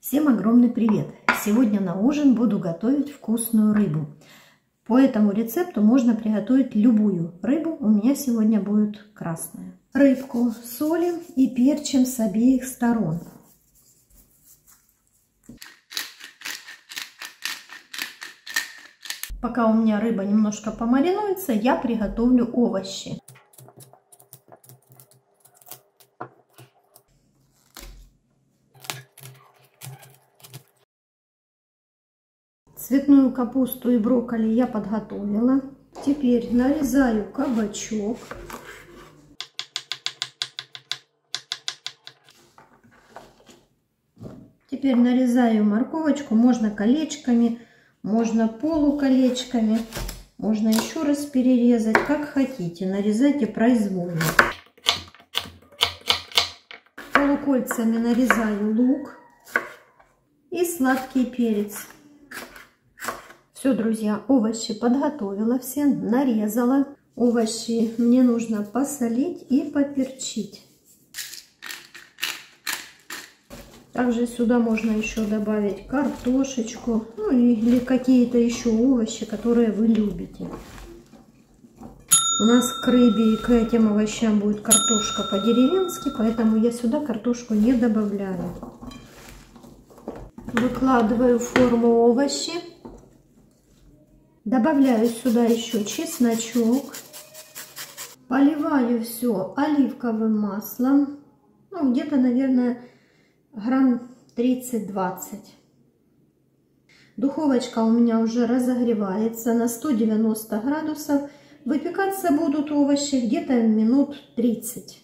Всем огромный привет! Сегодня на ужин буду готовить вкусную рыбу. По этому рецепту можно приготовить любую рыбу. У меня сегодня будет красная. Рыбку солим и перчим с обеих сторон. Пока у меня рыба немножко помаринуется, я приготовлю овощи. Цветную капусту и брокколи я подготовила. Теперь нарезаю кабачок. Теперь нарезаю морковочку. Можно колечками, можно полуколечками. Можно еще раз перерезать, как хотите. Нарезайте произвольно. Полукольцами нарезаю лук и сладкий перец. Все, друзья, овощи подготовила все, нарезала. Овощи мне нужно посолить и поперчить. Также сюда можно еще добавить картошечку, ну или какие-то еще овощи, которые вы любите. У нас к рыбе и к этим овощам будет картошка по-деревенски, поэтому я сюда картошку не добавляю. Выкладываю в форму овощи. Добавляю сюда еще чесночок. Поливаю все оливковым маслом. Ну, где-то, наверное, грамм 30-20. Духовочка у меня уже разогревается на 190 градусов. Выпекаться будут овощи где-то минут 30.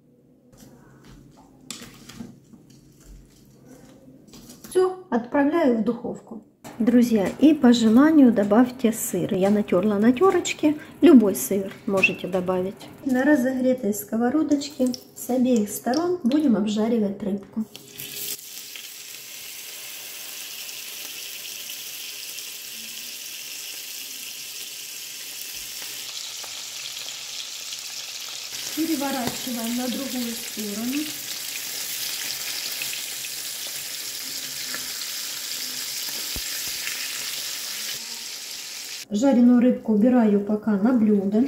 Все, отправляю в духовку. Друзья, и по желанию добавьте сыр. Я натерла на терочке. Любой сыр можете добавить. На разогретой сковородочке с обеих сторон будем обжаривать рыбку. Переворачиваем на другую сторону. Жареную рыбку убираю пока на блюдо.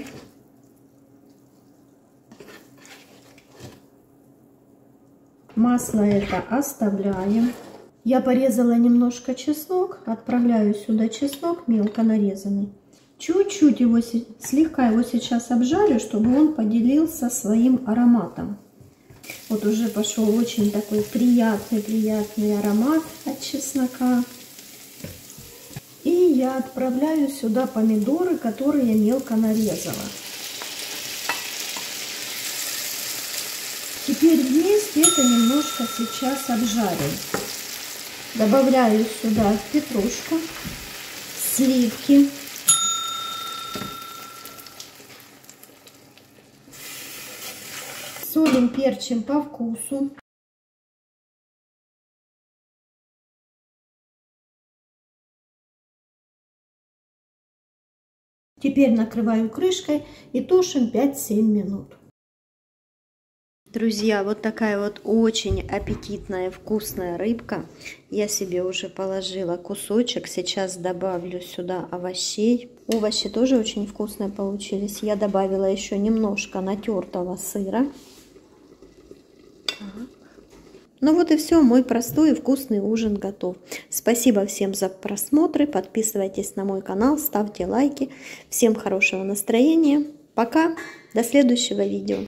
Масло это оставляем. Я порезала немножко чеснок. Отправляю сюда чеснок мелко нарезанный. Чуть-чуть его, слегка его сейчас обжарю, чтобы он поделился своим ароматом. Вот уже пошел очень такой приятный аромат от чеснока. И я отправляю сюда помидоры, которые я мелко нарезала. Теперь вместе это немножко сейчас обжарим. Добавляю сюда петрушку, сливки. Солим, перчим по вкусу. Теперь накрываю крышкой и тушим 5-7 минут. Друзья, вот такая вот очень аппетитная, вкусная рыбка. Я себе уже положила кусочек. Сейчас добавлю сюда овощей. Овощи тоже очень вкусные получились. Я добавила еще немножко натертого сыра. Ну вот и все, мой простой и вкусный ужин готов. Спасибо всем за просмотры, подписывайтесь на мой канал, ставьте лайки. Всем хорошего настроения. Пока, до следующего видео.